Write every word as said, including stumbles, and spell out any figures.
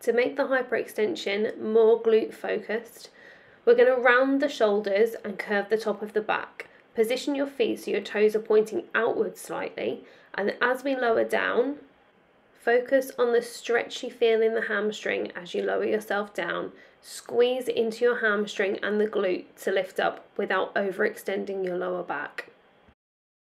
to make the hyperextension more glute focused, we're going to round the shoulders and curve the top of the back. Position your feet so your toes are pointing outwards slightly, and as we lower down, focus on the stretch you feel in the hamstring as you lower yourself down. Squeeze into your hamstring and the glute to lift up without overextending your lower back.